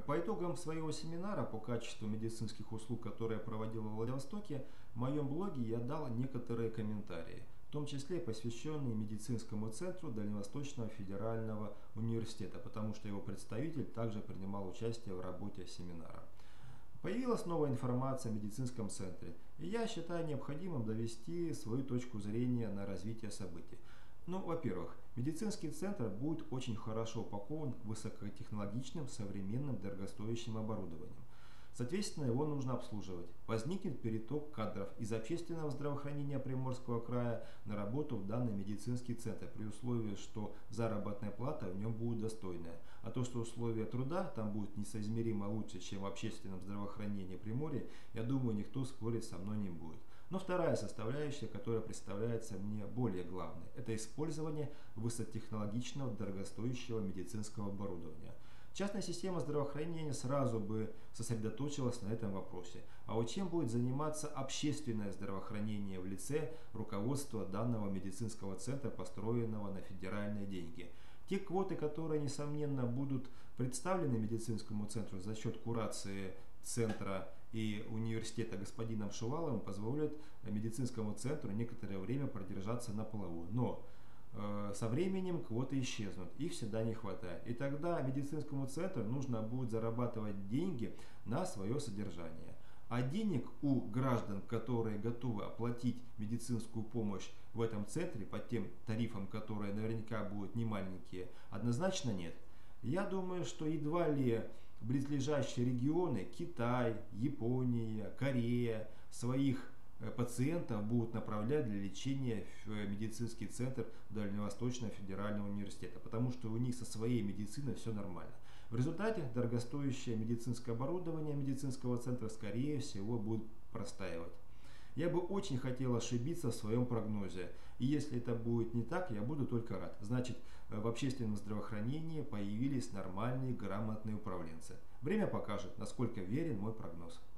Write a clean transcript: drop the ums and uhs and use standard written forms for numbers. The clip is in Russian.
По итогам своего семинара по качеству медицинских услуг, который я проводил во Владивостоке, в моем блоге я дал некоторые комментарии, в том числе посвященные медицинскому центру Дальневосточного федерального университета, потому что его представитель также принимал участие в работе семинара. Появилась новая информация о медицинском центре, и я считаю необходимым довести свою точку зрения на развитие событий. Ну, во-первых, медицинский центр будет очень хорошо упакован высокотехнологичным, современным, дорогостоящим оборудованием. Соответственно, его нужно обслуживать. Возникнет переток кадров из общественного здравоохранения Приморского края на работу в данный медицинский центр, при условии, что заработная плата в нем будет достойная. А то, что условия труда там будут несоизмеримо лучше, чем в общественном здравоохранении Приморья, я думаю, никто спорить со мной не будет. Но вторая составляющая, которая представляется мне более главной, это использование высокотехнологичного, дорогостоящего медицинского оборудования. Частная система здравоохранения сразу бы сосредоточилась на этом вопросе. А вот чем будет заниматься общественное здравоохранение в лице руководства данного медицинского центра, построенного на федеральные деньги? Те квоты, которые, несомненно, будут представлены медицинскому центру за счет курации центра и университета господином Шуваловым, позволят медицинскому центру некоторое время продержаться на плаву. Но со временем квоты исчезнут, их всегда не хватает. И тогда медицинскому центру нужно будет зарабатывать деньги на свое содержание. А денег у граждан, которые готовы оплатить медицинскую помощь в этом центре по тем тарифам, которые наверняка будут немаленькие, однозначно нет. Я думаю, что едва ли близлежащие регионы, Китай, Япония, Корея, своих пациентов будут направлять для лечения в медицинский центр Дальневосточного федерального университета, потому что у них со своей медициной все нормально. В результате дорогостоящее медицинское оборудование медицинского центра, скорее всего, будет простаивать. Я бы очень хотел ошибиться в своем прогнозе, и если это будет не так, я буду только рад. Значит, в общественном здравоохранении появились нормальные, грамотные управленцы. Время покажет, насколько верен мой прогноз.